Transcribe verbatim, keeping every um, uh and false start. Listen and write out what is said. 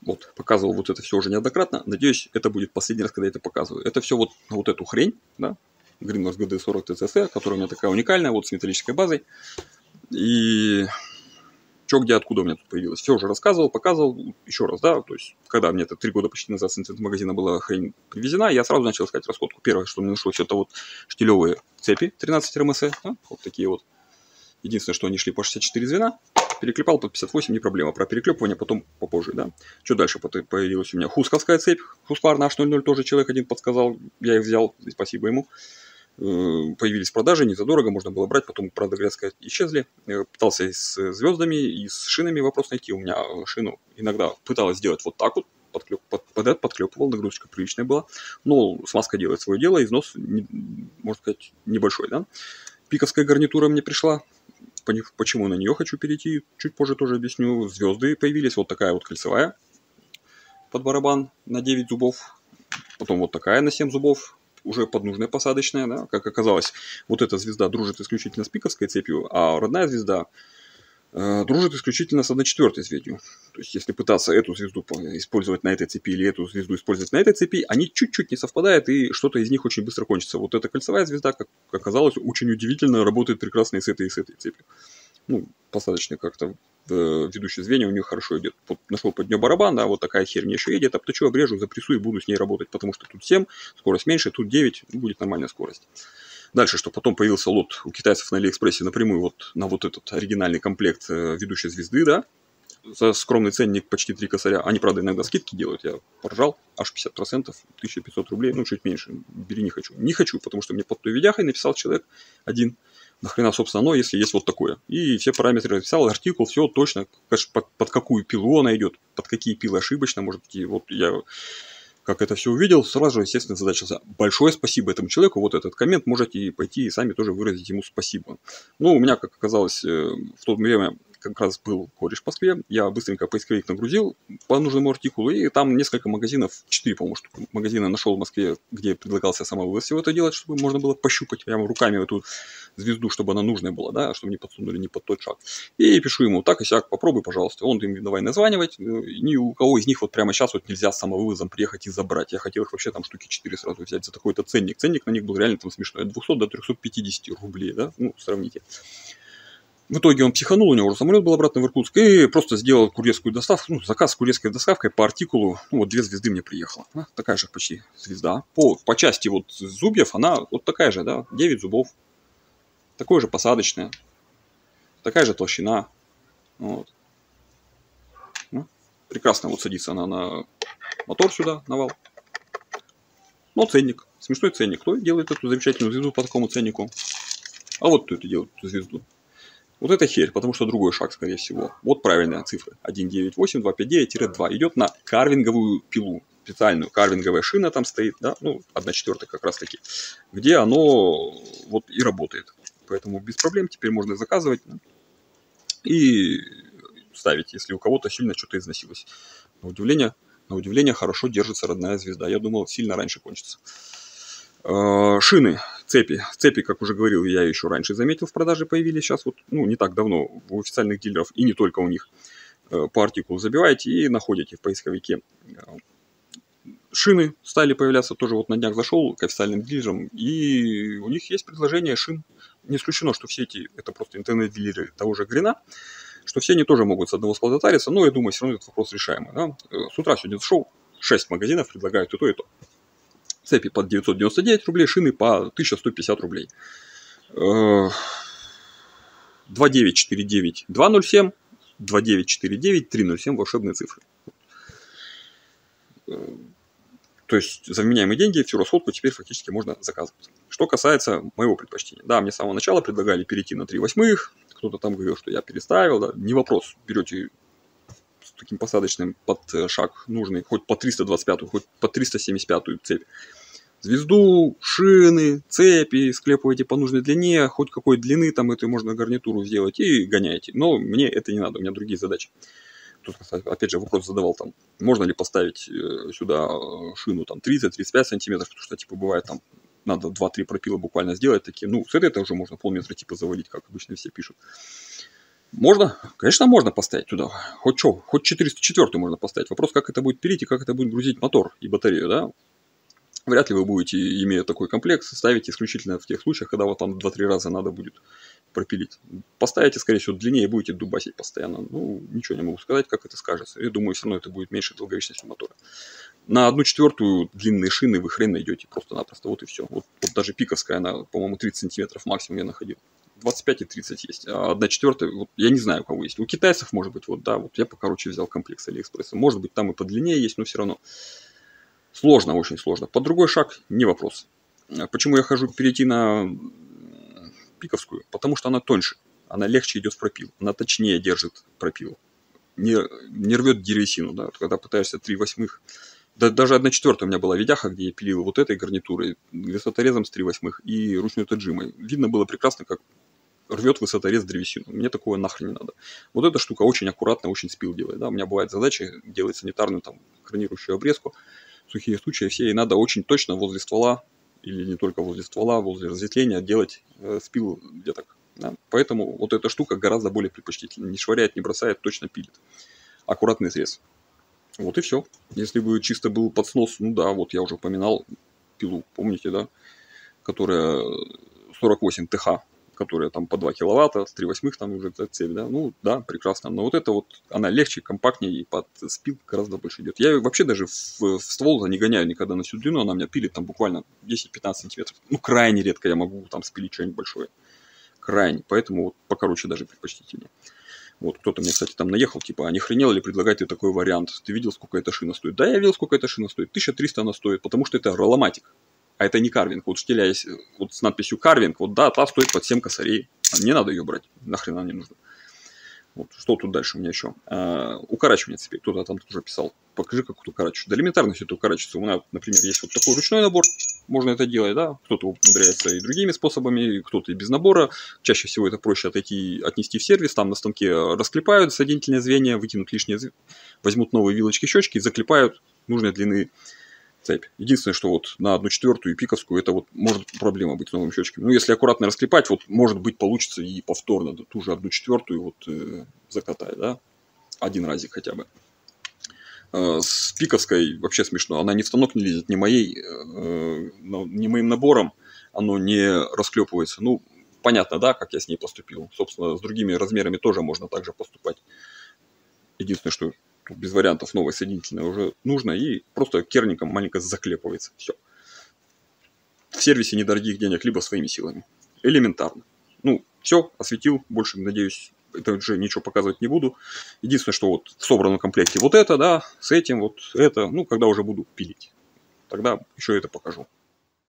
Вот, показывал вот это все уже неоднократно. Надеюсь, это будет последний раз, когда я это показываю. Это все вот на вот эту хрень, да, Greenworks джи ди сорок ти си эс, которая у меня такая уникальная, вот с металлической базой. И что, где, откуда у меня тут появилось. Все уже рассказывал, показывал еще раз, да. То есть, когда мне это три года почти назад с интернет-магазина была хрень привезена, я сразу начал искать расходку. Первое, что мне нашлось, это вот штилевые цепи тринадцать эр эм эс, да, вот такие вот. Единственное, что они шли по шестьдесят четыре звена. Переклепал под пятьдесят восемь, не проблема. Про переклепывание потом попозже, да. Что дальше появилась у меня? Хусковская цепь. Husqvarna эйч ноль ноль тоже человек один подсказал. Я их взял, спасибо ему. Появились продажи, не задорого, можно было брать. Потом, правда, говорят, сказать, исчезли. Пытался и с звездами, и с шинами вопрос найти. У меня шину иногда пыталась сделать вот так вот. Подклеп, под, под, подклепывал, нагрузочка приличная была. Но смазка делает свое дело, износ, не, можно сказать, небольшой, да. Пиковская гарнитура мне пришла. Почему на нее хочу перейти, чуть позже тоже объясню. Звезды появились, вот такая вот кольцевая под барабан на девять зубов, потом вот такая на семь зубов, уже поднужная посадочная, да? Как оказалось, вот эта звезда дружит исключительно с пиковской цепью, а родная звезда э, дружит исключительно с одной четвертой цепью. То есть, если пытаться эту звезду использовать на этой цепи или эту звезду использовать на этой цепи, они чуть-чуть не совпадают, и что-то из них очень быстро кончится. Вот эта кольцевая звезда, как оказалось, очень удивительно работает прекрасно и с этой, и с этой цепью. Ну, посадочная как-то в ведущее звенья у нее хорошо идет. Вот нашел под нее барабан, да, вот такая херь мне еще едет, обточу, обрежу, запрессую и буду с ней работать, потому что тут семь, скорость меньше, тут девять, будет нормальная скорость. Дальше, что потом появился лот у китайцев на Алиэкспрессе напрямую вот на вот этот оригинальный комплект ведущей звезды, да, за скромный ценник почти три косаря. Они, правда, иногда скидки делают, я поржал, аж пятьдесят процентов, тысяча пятьсот рублей, ну, чуть меньше, бери, не хочу. Не хочу, потому что мне под той видяхой написал человек один, нахрена, собственно, оно, если есть вот такое. И все параметры написал, артикул, все точно, под, под какую пилу она идет, под какие пилы ошибочно, может быть, и вот я... Как это все увидел, сразу же, естественно, задачился. Большое спасибо этому человеку. Вот этот коммент можете пойти и сами тоже выразить ему спасибо. Ну, у меня, как оказалось, в то время как раз был кореш в Москве. Я быстренько поисковик нагрузил по нужному артикулу. И там несколько магазинов, четыре, по-моему, штуки магазина нашел в Москве, где предлагался самовывоз всего это делать, чтобы можно было пощупать прямо руками эту звезду, чтобы она нужная была, да, чтобы не подсунули не под тот шаг. И пишу ему, так и сяк, попробуй, пожалуйста. Он им давай названивать. Ни у кого из них вот прямо сейчас вот нельзя с самовывозом приехать и забрать. Я хотел их вообще там штуки четыре сразу взять за такой-то ценник. Ценник на них был реально там смешной. От двухсот до трехсот пятидесяти рублей, да, ну, сравните. В итоге он психанул, у него уже самолет был обратно в Иркутск, и просто сделал курьерскую доставку, ну, заказ с курьерской доставкой по артикулу, ну, вот две звезды мне приехало. А, такая же почти звезда. По, по части вот зубьев она вот такая же, да, девять зубов. Такое же посадочное. Такая же толщина. Вот. Ну, прекрасно вот садится она на мотор сюда, на вал. Но ценник. Смешной ценник. Кто делает эту замечательную звезду по такому ценнику? А вот кто это делает, эту звезду. Вот это херь, потому что другой шаг, скорее всего. Вот правильная цифра. один девять восемь два пять девять два. Идет на карвинговую пилу. Специальную карвинговая шина там стоит, да, ну, одна четвертая как раз таки, где оно вот и работает. Поэтому без проблем теперь можно заказывать и ставить, если у кого-то сильно что-то износилось. На удивление, на удивление хорошо держится родная звезда. Я думал, сильно раньше кончится. Шины, цепи. Цепи, как уже говорил, я еще раньше заметил, в продаже появились. Сейчас вот, ну, не так давно у официальных дилеров, и не только у них, по артикулу забиваете и находите в поисковике. Шины стали появляться, тоже вот на днях зашел к официальным дилерам, и у них есть предложение шин. Не исключено, что все эти, это просто интернет-дилеры того же Грина, что все они тоже могут с одного склада тариться, но я думаю, все равно этот вопрос решаемый. Да? С утра сегодня зашел, шесть магазинов предлагают и то, и то. Цепи по девятьсот девяносто девять рублей, шины по тысяча сто пятьдесят рублей. два девять четыре девять два ноль семь, два девять четыре девять три ноль семь волшебные цифры. То есть за вменяемые деньги всю расходку теперь фактически можно заказывать. Что касается моего предпочтения. Да, мне с самого начала предлагали перейти на три восьмых. Кто-то там говорил, что я переставил. Да. Не вопрос. Берете с таким посадочным под шаг нужный, хоть по триста двадцать пятую, хоть по триста семьдесят пятую цепь. Звезду, шины, цепи, склепываете по нужной длине, хоть какой длины там эту можно гарнитуру сделать и гоняете. Но мне это не надо, у меня другие задачи. Тут, опять же, вопрос задавал там, можно ли поставить сюда шину там тридцать-тридцать пять сантиметров, потому что, типа, бывает там, надо два-три пропила буквально сделать такие. Ну, с этой это уже можно полметра, типа, завалить, как обычно все пишут. Можно, конечно, можно поставить туда. Хоть что, хоть четыреста четыре можно поставить. Вопрос, как это будет пилить и как это будет грузить мотор и батарею, да? Вряд ли вы будете, имея такой комплект, ставить исключительно в тех случаях, когда вот там два-три раза надо будет пропилить. Поставите, скорее всего, длиннее и будете дубасить постоянно. Ну, ничего не могу сказать, как это скажется. Я думаю, все равно это будет меньше долговечности мотора. На одну четвертую длинные шины вы хрен найдете просто-напросто. Вот и все. Вот, вот даже пиковская, она, по-моему, тридцать сантиметров максимум я находил. двадцать пять и тридцать есть. А одна четвертая, вот, я не знаю, у кого есть. У китайцев, может быть, вот, да, вот я покороче взял комплект с Алиэкспресса. Может быть, там и подлиннее есть, но все равно. Сложно, очень сложно. Под другой шаг не вопрос. Почему я хожу перейти на пиковскую? Потому что она тоньше, она легче идет в пропил, она точнее держит пропил, не, не рвет древесину, да, когда пытаешься три восьмых. Да, даже одна четвертая у меня была видяха, где я пилил вот этой гарнитурой, высоторезом с три восьмых и ручной таджимой. Видно было прекрасно, как рвет высоторез древесину. Мне такого нахрен не надо. Вот эта штука очень аккуратно, очень спил делает. Да? У меня бывает задача делать санитарную там кранирующую обрезку. Сухие случаи все, и надо очень точно возле ствола, или не только возле ствола, возле разветвления делать э, спил деток. Да? Поэтому вот эта штука гораздо более предпочтительна. Не швыряет, не бросает, точно пилит. Аккуратный срез. Вот и все. Если бы чисто был подснос, ну да, вот я уже упоминал пилу, помните, да, которая сорок восемь тэ ха, которая там по два киловатта, с три восьмых там уже цель, да, ну да, прекрасно. Но вот это вот, она легче, компактнее и под спил гораздо больше идет. Я вообще даже в, в ствол не гоняю никогда на всю длину, она меня пилит там буквально десять-пятнадцать сантиметров. Ну, крайне редко я могу там спилить что-нибудь большое. Крайне. Поэтому вот покороче даже предпочтительнее. Вот кто-то мне, кстати, там наехал, типа, а не хренел ли предлагать ты такой вариант? Ты видел, сколько эта шина стоит? Да, я видел, сколько эта шина стоит. тысяча триста она стоит, потому что это ролломатик. А это не карвинг. Вот штиля есть вот с надписью карвинг. Вот да, та стоит под семь косарей. Не надо ее брать. Нахрена не нужно. Вот, что тут дальше у меня еще? А, укорачивание цепей. Кто-то там тоже писал. Покажи, как тут укорачивать. Да элементарно все это укорачивается. У меня, например, есть вот такой ручной набор. Можно это делать, да. Кто-то умудряется и другими способами, кто-то и без набора. Чаще всего это проще отойти, отнести в сервис. Там на станке расклепают соединительные звенья, выкинут лишние, возьмут новые вилочки-щечки и заклепают нужной длины цепь. Единственное, что вот на одну четвертую и пиковскую это вот может проблема быть с новыми щечками. Ну, если аккуратно расклепать, вот может быть получится и повторно да, ту же одну четвертую вот э, закатать, да, один разик хотя бы. Э, с пиковской вообще смешно. Она ни в станок не лезет, ни моей, э, ни моим набором, оно не расклепывается. Ну, понятно, да, как я с ней поступил. Собственно, с другими размерами тоже можно так же поступать. Единственное, что без вариантов новой соединительной уже нужно, и просто керником маленько заклепывается. Все. В сервисе недорогих денег, либо своими силами. Элементарно. Ну, все, осветил. Больше, надеюсь, это уже ничего показывать не буду. Единственное, что вот в собранном комплекте вот это, да, с этим, вот это. Ну, когда уже буду пилить. Тогда еще это покажу.